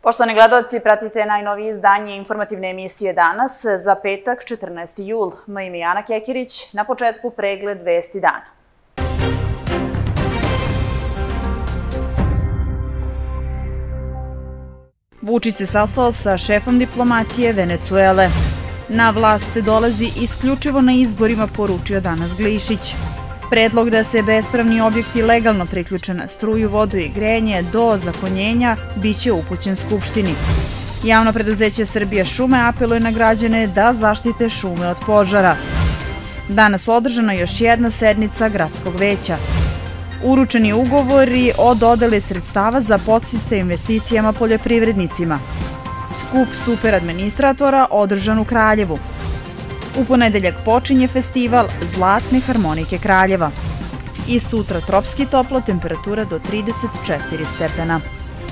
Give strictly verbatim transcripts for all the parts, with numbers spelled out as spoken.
Poštovani gledaoci, pratite najnovije izdanje informativne emisije danas za petak, četrnaesti jul. Moje ime je Ana Kekirić, na početku pregled vesti dana. Vučić se sastao sa šefom diplomatije Venecuele. Na vlast se dolazi isključivo na izborima, poručio danas Glišić. Predlog da se bespravni objekti legalno priključe na struju, vodu i grejanje do ozakonjenja biće upućen Skupštini. Javno preduzeće Srbija šume apeluje na građane da zaštite šume od požara. Danas održana još jedna sednica gradskog veća. Uručeni ugovori o dodeli sredstava za podsticaj investicijama poljoprivrednicima. Skup superadministratora održan u Kraljevu. U ponedeljak počinje festival Zlatne harmonike Kraljeva. I sutra tropski toplo, temperatura do trideset četiri stepena.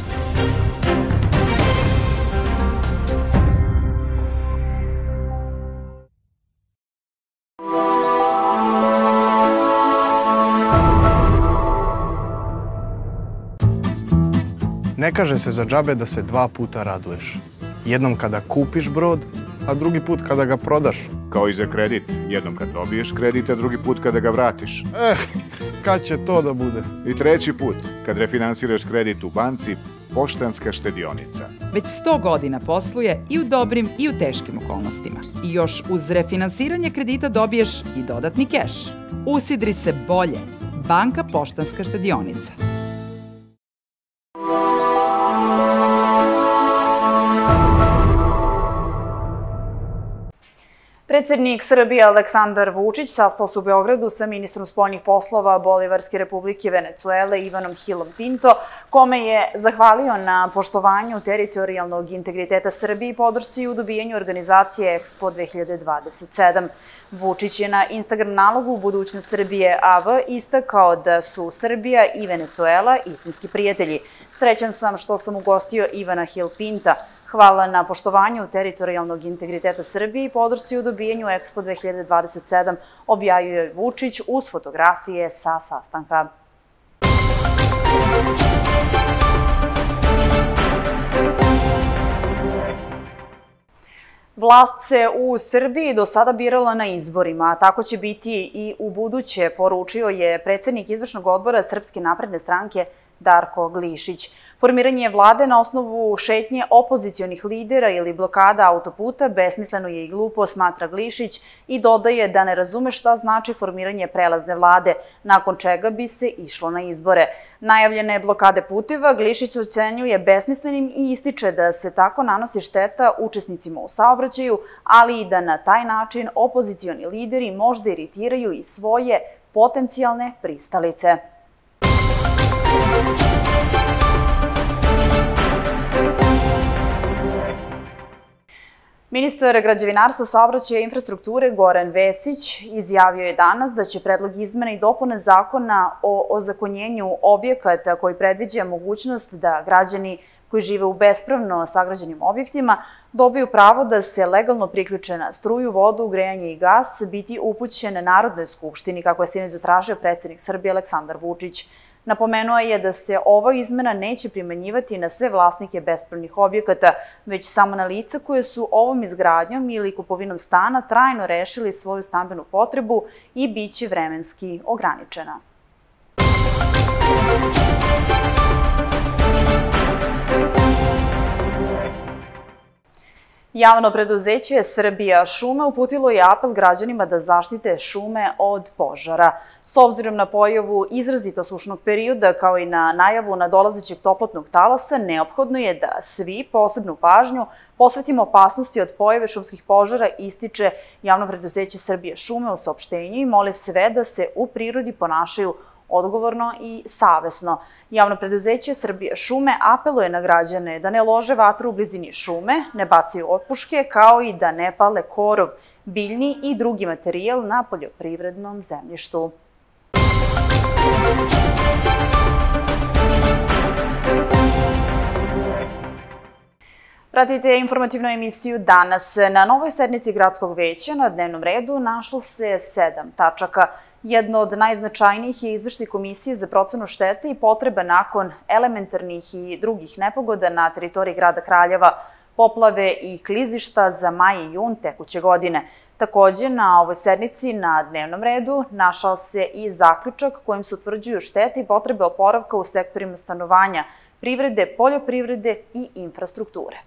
Ne kaže se za džabe da se dva puta raduješ. Jednom kada kupiš brod, a drugi put kada ga prodaš. Kao i za kredit. Jednom kad dobiješ kredit, a drugi put kada ga vratiš. Eh, kad će to da bude? I treći put, kad refinansiraš kredit u banci, Poštanska štedionica. Već sto godina posluje i u dobrim i u teškim okolnostima. I još uz refinansiranje kredita dobiješ i dodatni keš. Usidri se bolje. Banka Poštanska štedionica. Predsednik Srbije Aleksandar Vučić sastao se u Beogradu sa ministrom spoljnih poslova Bolivarske republike Venecuele Ivanom Hilom Pinto, kome je zahvalio na poštovanju teritorijalnog integriteta Srbije i podršci u dobijanju organizacije Expo dve hiljade dvadeset sedam. Vučić je na Instagram nalogu Budućnost Srbije A V istakao da su Srbija i Venecuela istinski prijatelji. Srećan sam što sam ugostio Ivana Hil Pinta. Hvala na poštovanju teritorijalnog integriteta Srbije i podršci u dobijanju Expo dve hiljade dvadeset sedam, objavio je Vučić uz fotografije sa sastanka. Vlast se u Srbiji do sada birala na izborima, a tako će biti i u buduće, poručio je predsednik izvršnog odbora Srpske napredne stranke Darko Glišić. Formiranje vlade na osnovu šetnje opozicionih lidera ili blokada autoputa besmisleno je i glupo, smatra Glišić, i dodaje da ne razume šta znači formiranje prelazne vlade, nakon čega bi se išlo na izbore. Najavljene blokade puteva Glišić ocenjuje besmislenim i ističe da se tako nanosi šteta učesnicima u saobraćaju, ali i da na taj način opozicioni lideri možda iritiraju i svoje potencijalne pristalice. Ministar građevinarstva, saobraćaja i infrastrukture Goran Vesić izjavio je danas da će predlog izmena i dopune zakona o ozakonjenju objekata koji predviđa mogućnost da građani koji žive u bespravno sagrađenim objektima dobiju pravo da se legalno priključe na struju, vodu, grejanje i gas biti upućene Narodnoj skupštini, kako je sinoć zatražio predsednik Srbije Aleksandar Vučić. Napomenuo je da se ova izmena neće primenjivati na sve vlasnike bespravnih objekata, već samo na lica koje su ovom izgradnjom ili kupovinom stana trajno rešili svoju stambenu potrebu i biće vremenski ograničena. Javno preduzeće Srbija šume uputilo je apel građanima da zaštite šume od požara. S obzirom na pojavu izrazito sušnog perioda, kao i na najavu nadolazećeg toplotnog talasa, neophodno je da svi posebnu pažnju posvetimo opasnosti od pojave šumskih požara, ističe Javno preduzeće Srbija šume u saopštenju i mole sve da se u prirodi ponašaju odgovorno i savesno. Javno preduzeće Srbija šume apeluje na građane da ne lože vatru u blizini šume, ne bacaju otpuške, kao i da ne pale korov, biljni i drugi materijal na poljoprivrednom zemljištu. Pratite informativnu emisiju danas. Na novoj sednici Gradskog veća na dnevnom redu našlo se sedam tačaka. Jedno od najznačajnijih je izveštaj Komisije za procenu štete i potreba nakon elementarnih i drugih nepogoda na teritoriji grada Kraljeva, poplave i klizišta za maj i jun tekuće godine. Takođe, na ovoj sednici na dnevnom redu našao se i zaključak kojim se utvrđuju štete i potrebe oporavka u sektorima stanovanja, privrede, poljoprivrede i infrastrukture.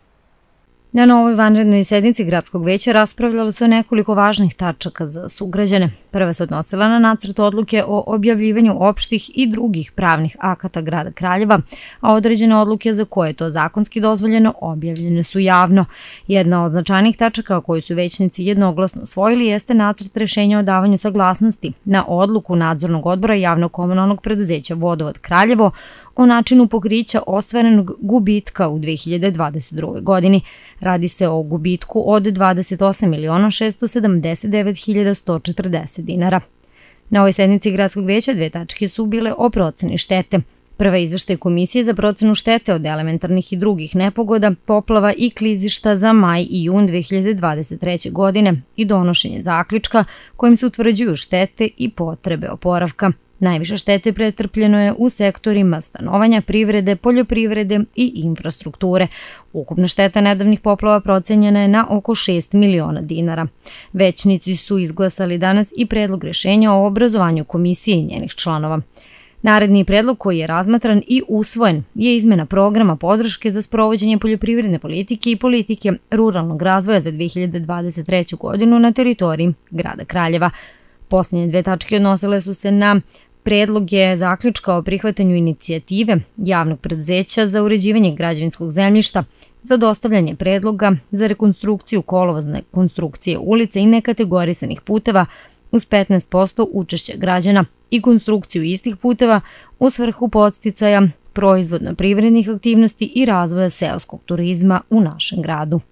Na novoj vanrednoj sednici Gradskog veća raspravljalo se o nekoliko važnih tačaka za sugrađane. Prva se odnosila na nacrt odluke o objavljivanju opštih i drugih pravnih akata grada Kraljeva, a određene odluke za koje je to zakonski dozvoljeno objavljene su javno. Jedna od značajnih tačaka koju su većnici jednoglasno usvojili jeste nacrt rešenja o davanju saglasnosti na odluku Nadzornog odbora javno-komunalnog preduzeća Vodovod Kraljevo o načinu pokrića ostvarenog gubitka u dve hiljade dvadeset drugoj. godini. Radi se o gubitku od dvadeset osam miliona šesto sedamdeset devet hiljada sto četrdeset dinara. Na ovoj sednici Gradskog veća dve tačke su bile o proceni štete. Prva je izveštaj Komisije za procenu štete od elementarnih i drugih nepogoda, poplava i klizišta za maj i jun dve hiljade dvadeset treće. godine i donošenje zaključka kojim se utvrđuju štete i potrebe oporavka. Najviše štete pretrpljeno je u sektorima stanovanja, privrede, poljoprivrede i infrastrukture. Ukupna šteta nedavnih poplava procenjena je na oko šest miliona dinara. Većnici su izglasali danas i predlog rešenja o obrazovanju komisije i njenih članova. Naredni predlog koji je razmatran i usvojen je izmena programa podrške za sprovođenje poljoprivredne politike i politike ruralnog razvoja za dve hiljade dvadeset treću. godinu na teritoriji grada Kraljeva. Posljednje dve tačke odnosile su se na predloge zaključka o prihvatanju inicijative javnog preduzeća za uređivanje građevinskog zemljišta, za dostavljanje predloga za rekonstrukciju kolovozne konstrukcije ulica i nekategorisanih puteva uz petnaest posto učešća građana i konstrukciju istih puteva u svrhu podsticaja proizvodno-privrednih aktivnosti i razvoja seoskog turizma u našem gradu.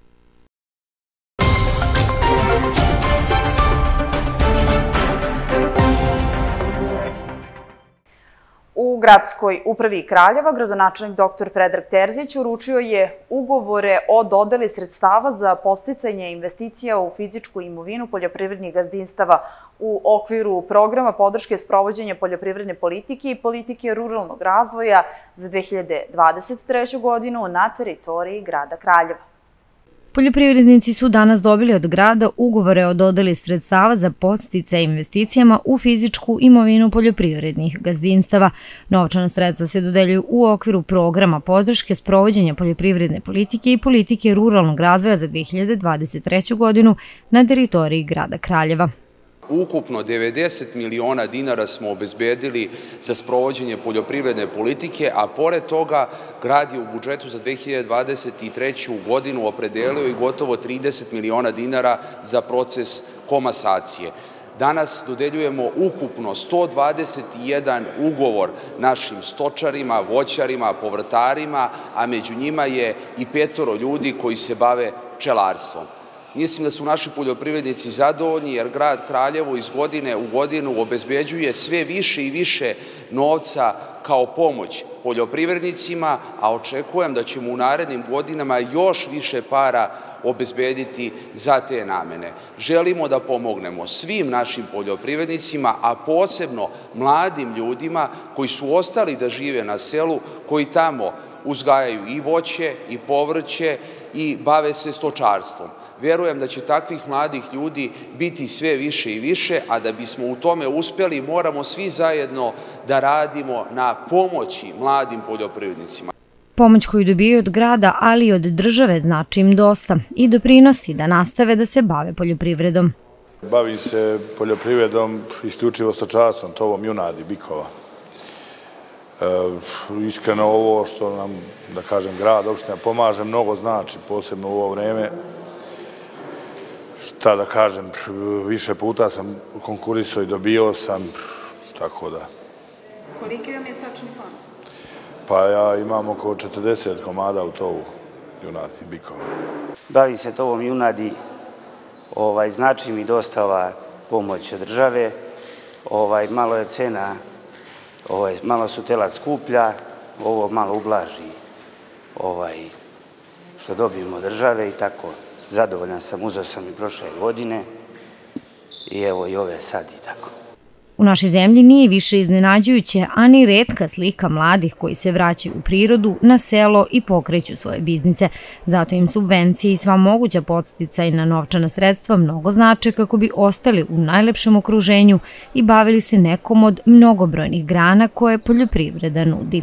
U Gradskoj upravi Kraljeva gradonačelnik doktor Predrag Terzić uručio je ugovore o dodeli sredstava za podsticanje investicija u fizičku imovinu poljoprivrednih gazdinstava u okviru programa podrške sprovođenja poljoprivredne politike i politike ruralnog razvoja za dve hiljade dvadeset treću. godinu na teritoriji grada Kraljeva. Poljoprivrednici su danas dobili od grada ugovore o dodeli sredstava za podsticaje investicijama u fizičku imovinu poljoprivrednih gazdinstava. Novčana sredstva se dodeljuju u okviru programa podrške sprovođenja poljoprivredne politike i politike ruralnog razvoja za dve hiljade dvadeset treću. godinu na teritoriji grada Kraljeva. Ukupno devedeset miliona dinara smo obezbedili za sprovođenje poljoprivredne politike, a pored toga grad je u budžetu za dve hiljade dvadeset treću. godinu opredelio i gotovo trideset miliona dinara za proces komasacije. Danas dodeljujemo ukupno sto dvadeset jedan ugovor našim stočarima, voćarima, povrtarima, a među njima je i petoro ljudi koji se bave pčelarstvom. Mislim da su naši poljoprivrednici zadovoljni jer grad Kraljevo iz godine u godinu obezbeđuje sve više i više novca kao pomoć poljoprivrednicima, a očekujem da ćemo u narednim godinama još više para obezbediti za te namene. Želimo da pomognemo svim našim poljoprivrednicima, a posebno mladim ljudima koji su ostali da žive na selu, koji tamo uzgajaju i voće i povrće i bave se stočarstvom. Verujem da će takvih mladih ljudi biti sve više i više, a da bismo u tome uspeli moramo svi zajedno da radimo na pomoći mladim poljoprivrednicima. Pomoć koju dobijaju od grada, ali i od države znači im dosta i doprinosi da nastave da se bave poljoprivredom. Bavim se poljoprivredom isključivo stočarstvom, tovom junadi, bikova. Iskreno ovo što nam, da kažem, grad, opština pomaže, mnogo znači, posebno u ovo vreme. Šta da kažem, više puta sam konkurisao i dobio sam, tako da. Koliki vam je stočni fond? Pa ja imam oko četrdeset komada u tovu junadi, bikova. Bavim se tovom junadi, znači mi dosta ova pomoć od države, malo je cena, malo su telac skuplja, ovo malo ublaži što dobijemo od države i tako. Zadovoljan sam, uzeo sam i prošle godine i evo i ove sad i tako. U našoj zemlji nije više iznenađujuće, a ni retka slika mladih koji se vraćaju u prirodu, na selo i pokreću svoje biznise. Zato im subvencije i sva moguća podsticajna novčana sredstva mnogo znače kako bi ostali u najlepšem okruženju i bavili se nekom od mnogobrojnih grana koje poljoprivreda nudi.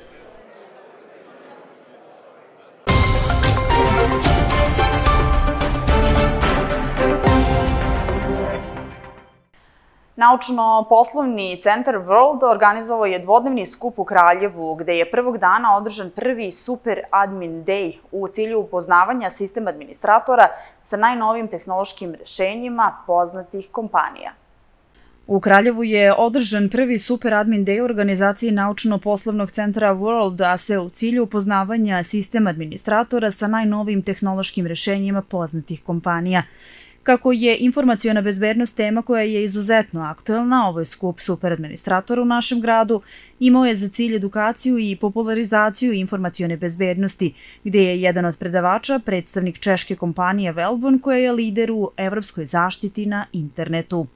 Naučno-poslovni centar World organizovao je dvodnevni skup u Kraljevu, gde je prvog dana održan prvi Super Admin Day u cilju upoznavanja sistema administratora sa najnovijim tehnološkim rešenjima poznatih kompanija. U Kraljevu je održan prvi Super Admin Day u organizaciji Naučno-poslovnog centra World, a sve u cilju upoznavanja sistema administratora sa najnovijim tehnološkim rešenjima poznatih kompanija. Kako je informaciona bezbednost tema koja je izuzetno aktuelna, ovaj skup super administratora u našem gradu imao je za cilj edukaciju i popularizaciju informacione bezbednosti, gde je jedan od predavača predstavnik češke kompanije Velbon, koja je lider u evropskoj zaštiti na internetu.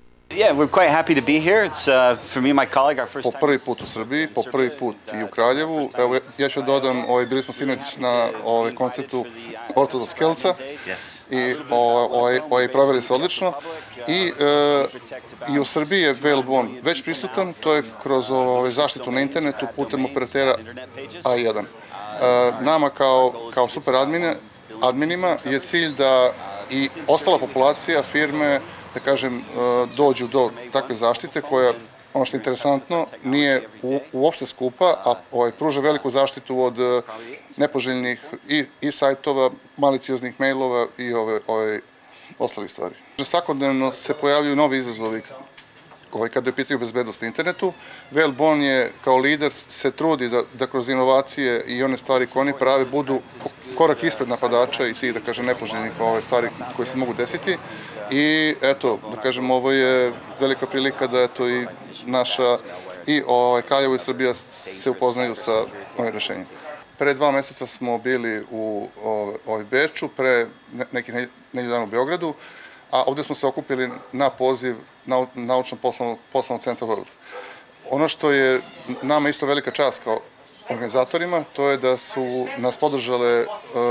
Po prvi put u Srbiji, po prvi put i u Kraljevu. Evo, ja ću dodam, bili smo sinoć na koncertu Ortoza Skelca i ovaj proveli se odlično. I u Srbiji je Velbon već prisutan, to je kroz zaštitu na internetu putem operatera A jedan. Nama kao super adminima je cilj da i ostala populacija, firme, da kažem, dođu do takve zaštite koja, ono što je interesantno, nije uopšte skupa, a pruža veliku zaštitu od nepoželjnih i sajtova, malicioznih mailova i ostalih stvari. Svakodnevno se pojavljuju novi izazovi kada je pitaju bezbednost na internetu. Velbon je kao lider se trudi da kroz inovacije i one stvari koje oni prave budu korak ispred napadača i tih, da kažem, nepoželjnih stvari koje se mogu desiti. I eto, da kažem, ovo je velika prilika da eto i naša i Kraljevo i Srbija se upoznaju sa ovim rešenjem. Pre dva meseca smo bili u Beču, pre nekih nedelju dana u Beogradu, a ovde smo se okupili na poziv Naučno-poslovnog centra World. Ono što je nama isto velika čast kao organizatorima, to je da su nas podržale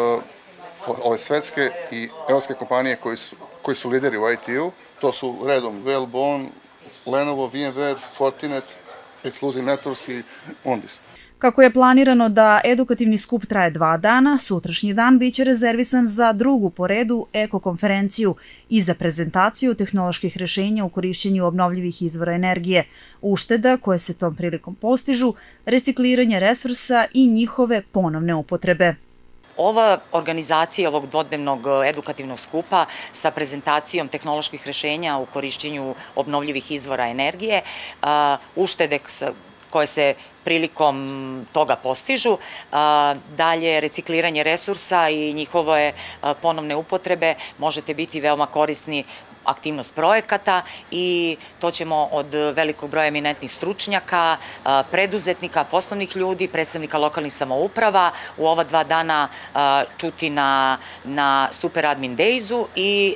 ove svetske i evropske kompanije koji su lideri u I T-u. To su redom Velbon, Lenovo, VMware, Fortinet, Exclusive Networks i Ondis. Kako je planirano da edukativni skup traje dva dana, sutrašnji dan biće rezervisan za drugu po redu eko-konferenciju i za prezentaciju tehnoloških rešenja u korišćenju obnovljivih izvora energije, ušteda koje se tom prilikom postižu, recikliranje resursa i njihove ponovne upotrebe. Ova organizacija ovog dvodnevnog edukativnog skupa sa prezentacijom tehnoloških rešenja u korišćenju obnovljivih izvora energije, uštede koje se prilikom toga postižu, dalje recikliranje resursa i njihove ponovne upotrebe, možete biti veoma korisni aktivnost projekata i to ćemo od velikog broja eminentnih stručnjaka, preduzetnika, poslovnih ljudi, predstavnika lokalnih samouprava u ova dva dana čuti na Super Admin Days-u i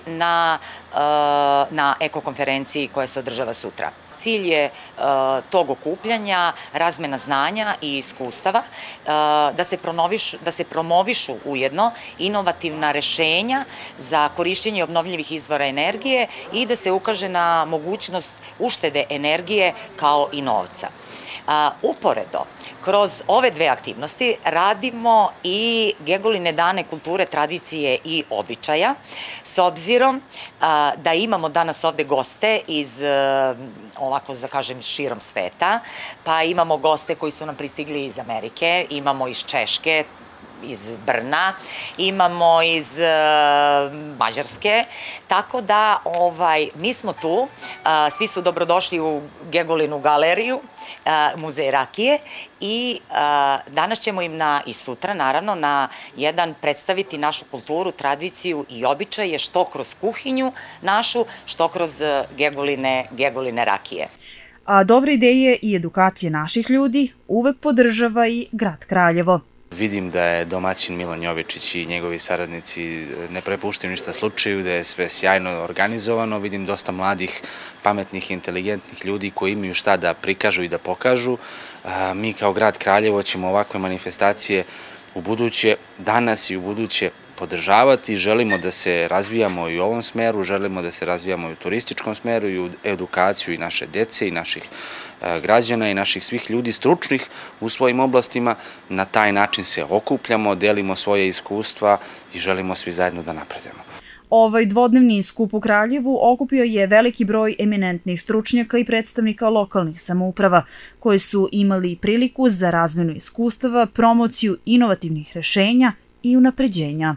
na eko-konferenciji koja se održava sutra. Cilj je tog okupljanja, razmena znanja i iskustava, da se promovišu ujedno inovativna rešenja za korišćenje obnovljivih izvora energije i da se ukaže na mogućnost uštede energije kao i novca. Uporedo, kroz ove dve aktivnosti radimo i Gegoline dane kulture, tradicije i običaja, s obzirom da imamo danas ovde goste iz, ovako da kažem, širom sveta, pa imamo goste koji su nam pristigli iz Amerike, imamo iz Češke, iz Brna, imamo iz Mađarske, tako da mi smo tu, svi su dobrodošli u Gegolinu galeriju, muzej rakije i danas ćemo im na, i sutra naravno, na jedan predstaviti našu kulturu, tradiciju i običaje, što kroz kuhinju našu, što kroz Gegoline rakije. A dobre ideje i edukacije naših ljudi uvek podržava i grad Kraljevo. Vidim da je domaćin Milan Jovičić i njegovi saradnici ne prepuštaju ništa slučaju, da je sve sjajno organizovano. Vidim dosta mladih, pametnih, inteligentnih ljudi koji imaju šta da prikažu i da pokažu. Mi kao grad Kraljevo ćemo ovakve manifestacije u buduće, danas i u buduće podržavati. Želimo da se razvijamo i u ovom smeru, želimo da se razvijamo i u turističkom smeru i u edukaciju i naše dece i naših građana i naših svih ljudi stručnih u svojim oblastima. Na taj način se okupljamo, delimo svoje iskustva i želimo svi zajedno da napredujemo. Ovaj dvodnevni skup u Kraljevu okupio je veliki broj eminentnih stručnjaka i predstavnika lokalnih samouprava, koji su imali priliku za razmenu iskustava, promociju inovativnih rešenja i unapređenja.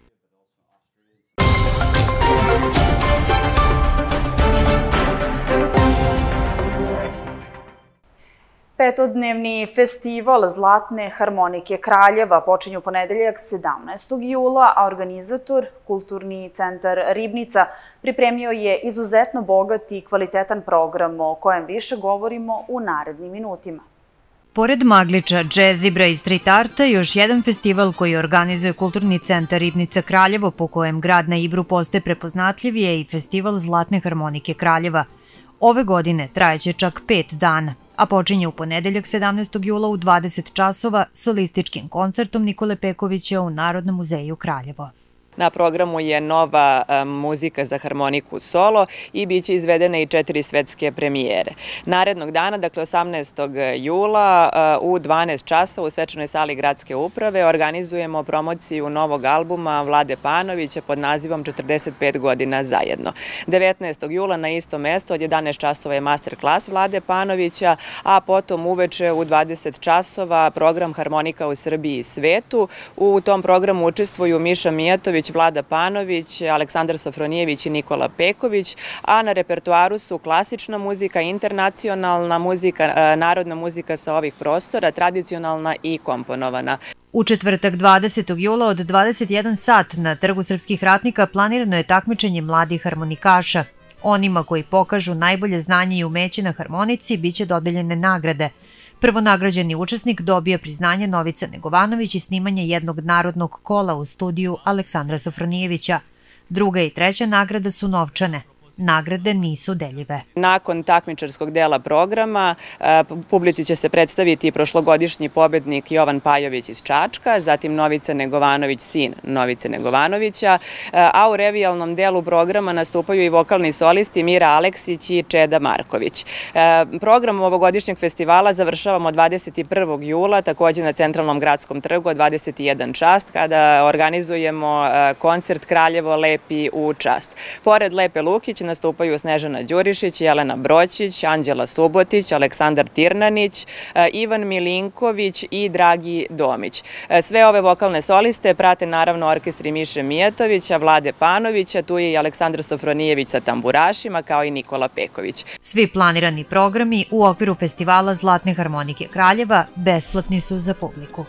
Petodnevni festival Zlatne harmonike Kraljeva počinje u ponedeljak sedamnaestog jula, a organizator, Kulturni centar Ribnica, pripremio je izuzetno bogat i kvalitetan program o kojem više govorimo u narednim minutima. Pored Magliča, džezibra i street arta, još jedan festival koji organizuje Kulturni centar Ribnica Kraljevo, po kojem grad na Ibru postaje prepoznatljiv, je i festival Zlatne harmonike Kraljeva. Ove godine trajeće čak pet dana, a počinje u ponedeljak sedamnaestog jula u dvadeset časova solističkim koncertom Nikole Pekovića u Narodnom muzeju Kraljevo. Na programu je nova muzika za harmoniku solo i bit će izvedene i četiri svetske premijere. Narednog dana, dakle osamnaestog jula, u dvanaest časova u svečanoj sali Gradske uprave organizujemo promociju novog albuma Vlade Panovića pod nazivom četrdeset pet godina zajedno. devetnaestog jula na isto mesto od jedanaest časova je masterklas Vlade Panovića, a potom uveče u dvadeset časova program Harmonika u Srbiji i svetu. U tom programu učestvuju Miša Mijatović, Vlada Panović, Aleksandar Sofronijević i Nikola Peković, a na repertuaru su klasična muzika, internacionalna muzika, narodna muzika sa ovih prostora, tradicionalna i komponovana. U četvrtak dvadesetog jula od dvadeset jedan sat na Trgu srpskih ratnika planirano je takmičenje mladih harmonikaša. Onima koji pokažu najbolje znanje i umeće na harmonici biće dodeljene nagrade. Prvonagrađeni učesnik dobija priznanje Novica Negovanović i snimanje jednog narodnog kola u studiju Aleksandra Sofronijevića. Druga i treća nagrada su novčane. Nagrade nisu deljive. Nakon takmičarskog dela programa publici će se predstaviti prošlogodišnji pobednik Jovan Pajović iz Čačka, zatim Novica Negovanović, sin Novice Negovanovića, a u revijalnom delu programa nastupaju i vokalni solisti Mira Aleksić i Čeda Marković. Program ovogodišnjeg festivala završavamo dvadeset prvog jula, takođe na Centralnom gradskom trgu od dvadeset jedan čas, kada organizujemo koncert Kraljevo lepi u čast. Pored Lepe Lukić nastupaju Snežana Đurišić, Jelena Broćić, Anđela Subotić, Aleksandar Tirnanić, Ivan Milinković i Dragi Domić. Sve ove vokalne soliste prate naravno orkestri Miše Mijatovića, Vlade Panovića, tu je i Aleksandar Sofronijević sa tamburašima, kao i Nikola Peković. Svi planirani programi u okviru festivala Zlatne harmonike Kraljeva besplatni su za publiku.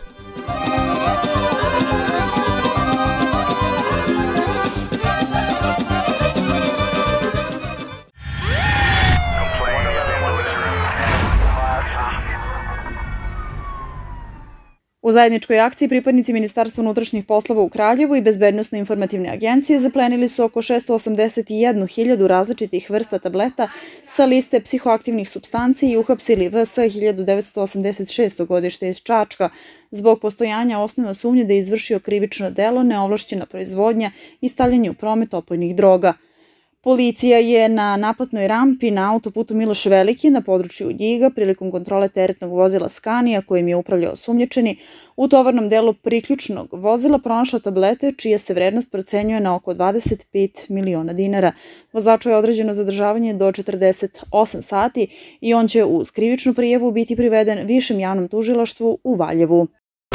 U zajedničkoj akciji pripadnici Ministarstva unutrašnjih poslova u Kraljevu i Bezbednosno-informativne agencije zaplenili su oko šesto osamdeset jednu hiljadu različitih vrsta tableta sa liste psihoaktivnih supstanci i uhapsili V S hiljadu devetsto osamdeset šesto godište iz Čačka zbog postojanja osnova sumnje da je izvršio krivično delo, neovlašćena proizvodnja i stavljanje u promet opojnih droga. Policija je na naplatnoj rampi na autoputu Miloš Veliki na području Ljiga prilikom kontrole teretnog vozila Scania kojim je upravljao osumnjičeni u tovarnom delu priključnog vozila pronašla tablete čija se vrednost procenjuje na oko dvadeset pet miliona dinara. Vozaču je određeno zadržavanje do četrdeset osam sati i on će uz krivičnu prijavu biti priveden Višem javnom tužilaštvu u Valjevu.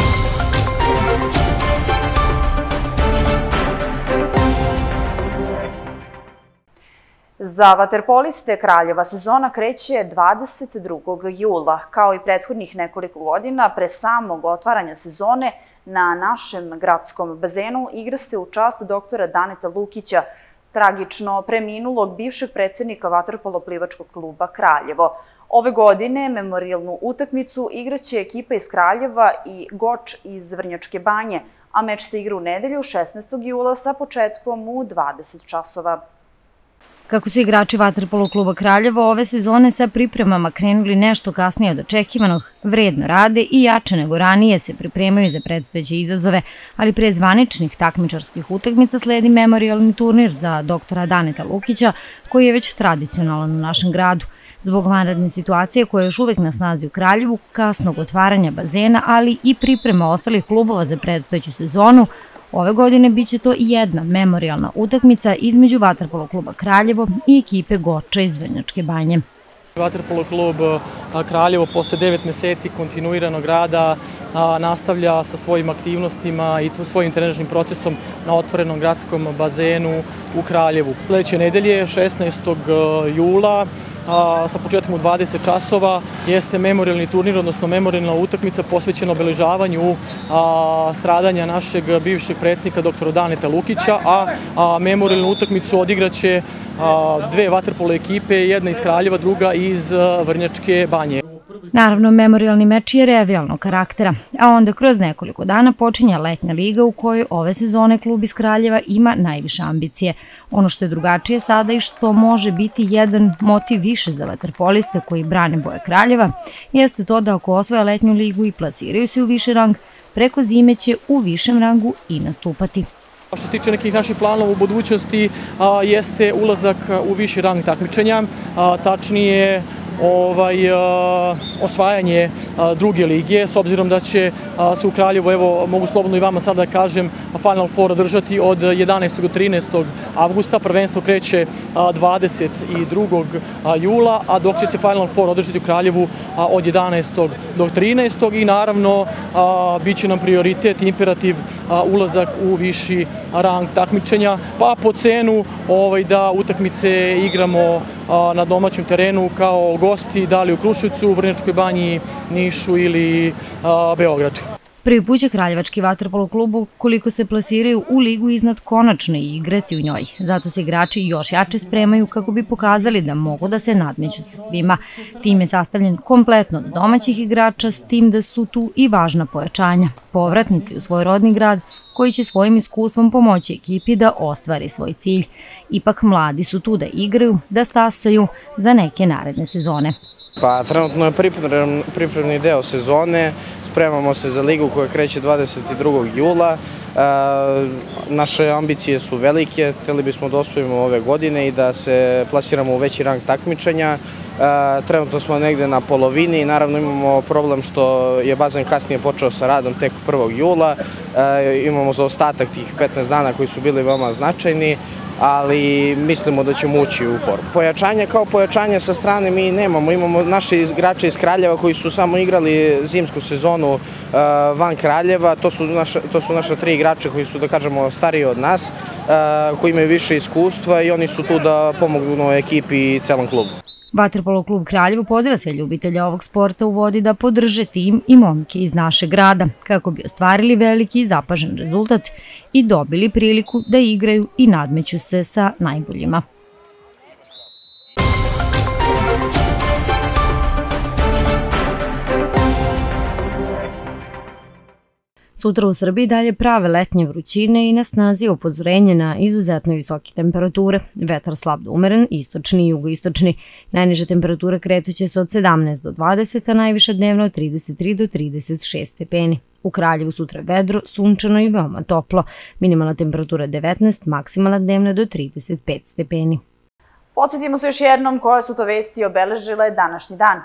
Za vaterpoliste Kraljeva sezona kreće dvadeset drugog jula. Kao i prethodnih nekoliko godina, pre samog otvaranja sezone na našem gradskom bazenu igra se u čast doktora Daneta Lukića, tragično preminulog bivšeg predsjednika vaterpolo plivačkog kluba Kraljevo. Ove godine memorijalnu utakmicu igraće ekipa iz Kraljeva i Goč iz Vrnjačke Banje, a meč se igra u nedelju šesnaestog jula sa početkom u dvadeset časova. Kako su igrači vaterpolo kluba Kraljevo ove sezone sa pripremama krenuli nešto kasnije od očekivanog, vredno rade i jače nego ranije se pripremaju za predstojeće izazove, ali pre zvaničnih takmičarskih utakmica sledi memorijalni turnir za doktora Daneta Lukića, koji je već tradicionalan u našem gradu. Zbog vanredne situacije koja je još uvek na snazi u Kraljevu, kasnog otvaranja bazena, ali i priprema ostalih klubova za predstojeću sezonu, ove godine biće to jedna memorijalna utakmica između vaterpolo kluba Kraljevo i ekipe Goča iz Vrnjačke Banje. Vaterpolo klub Kraljevo posle devet meseci kontinuiranog rada nastavlja sa svojim aktivnostima i svojim trenažnim procesom na otvorenom gradskom bazenu u Kraljevu. Sledeće nedelje, šesnaestog jula, sa početkom u dvadeset časova, jeste memorijalni turnir, odnosno memorijalna utakmica posvećena obeležavanju stradanja našeg bivšeg predsjednika doktora Daneta Lukića, a memorijalnu utakmicu odigraće dve vaterpolo ekipe, jedna iz Kraljeva, druga iz Vrnjačke Banje. Naravno, memorijalni meč je revijalnog karaktera, a onda kroz nekoliko dana počinje letnja liga u kojoj ove sezone klub iz Kraljeva ima najviše ambicije. Ono što je drugačije sada i što može biti jedan motiv više za vaterpoliste koji brane boje Kraljeva, jeste to da ako osvoje letnju ligu i plasiraju se u viši rang, preko zime će u višem rangu i nastupati. Što se tiče nekih naših planova u budućnosti, jeste ulazak u viši rang takmičenja, tačnije osvajanje druge lige, s obzirom da će se u Kraljevu, evo mogu slobodno i vama sada da kažem, Final Four održati od jedanaestog do trinaestog avgusta, prvenstvo kreće dvadeset drugog jula, a dok će se Final Four održati u Kraljevu od jedanaestog do trinaestog i naravno bit će nam prioritet i imperativ ulazak u viši rang takmičenja, pa po cenu da utakmice igramo na domaćem terenu kao gosti, da li u Kruševcu, Vrnjačkoj Banji, Nišu ili Beogradu. Prvi put će Kraljevački vaterpolo klubu, koliko se plasiraju u ligu iznad konačno i igrati u njoj. Zato se igrači još jače spremaju kako bi pokazali da mogu da se nadmeću sa svima. Tim je sastavljen kompletno od domaćih igrača, s tim da su tu i važna pojačanja. Povratnici u svoj rodni grad, koji će svojim iskustvom pomoći ekipi da ostvari svoj cilj. Ipak mladi su tu da igraju, da stasaju za neke naredne sezone. Pa, trenutno je pripremni deo sezone, spremamo se za ligu koja kreće dvadeset drugog jula. Naše ambicije su velike, hteli bismo da osvojimo ove godine i da se plasiramo u veći rang takmičenja. Trenutno smo negde na polovini i naravno imamo problem što je bazen kasnije počeo sa radom tek prvog jula. Imamo zaostatak tih petnaest dana koji su bili veoma značajni, ali mislimo da ćemo ući u formu. Pojačanje kao pojačanje sa strane mi nemamo, imamo naše igrače iz Kraljeva koji su samo igrali zimsku sezonu van Kraljeva, to su naša tri igrača koji su, da kažemo, stariji od nas, koji imaju više iskustva i oni su tu da pomognu ekipi i celom klubu. Vaterpolo klub Kraljevo poziva sve ljubitelja ovog sporta u vodi da podrže tim i momke iz našeg grada, kako bi ostvarili veliki i zapažen rezultat i dobili priliku da igraju i nadmeću se sa najboljima. Sutra u Srbiji dalje prave letnje vrućine i na snazi je upozorenje na izuzetno visoke temperature. Vetar slab do umeren, istočni i jugoistočni. Najniže temperature kretuće se od sedamnaest do dvadeset, a najviša dnevno od trideset tri do trideset šest stepeni. U Kraljevu sutra vedro, sunčano i veoma toplo. Minimalna temperatura devetnaest, maksimalna dnevna do trideset pet stepeni. Podsjetimo se još jednom koje su to vesti obeležile današnji dan.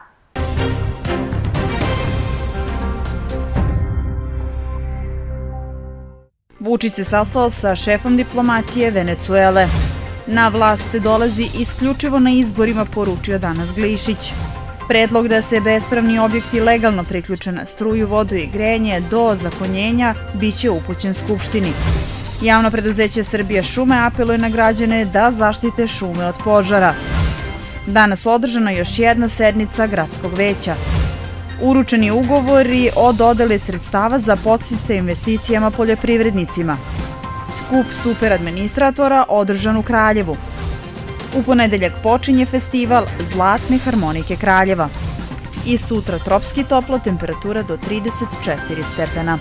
Vučić se sastao sa šefom diplomatije Venecuele. Na vlast se dolazi isključivo na izborima, poručio danas Glišić. Predlog da se bespravni objekti legalno priključe na struju, vodu i grejanje do ozakonjenja biće upućen Skupštini. Javno preduzeće Srbija šume apeluje na građane da zaštite šume od požara. Danas održana još jedna sednica gradskog veća. Uručeni ugovori o dodeli sredstava za podsticaj investicijama poljoprivrednicima. Skup superadministratora održan u Kraljevu. U ponedeljak počinje festival Zlatne harmonike Kraljeva. I sutra tropski toplo, temperatura do trideset četiri stepena.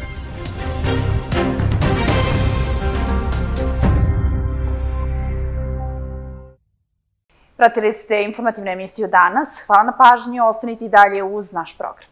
Pratili ste informativnu emisiju danas. Hvala na pažnju, ostanite i dalje uz naš program.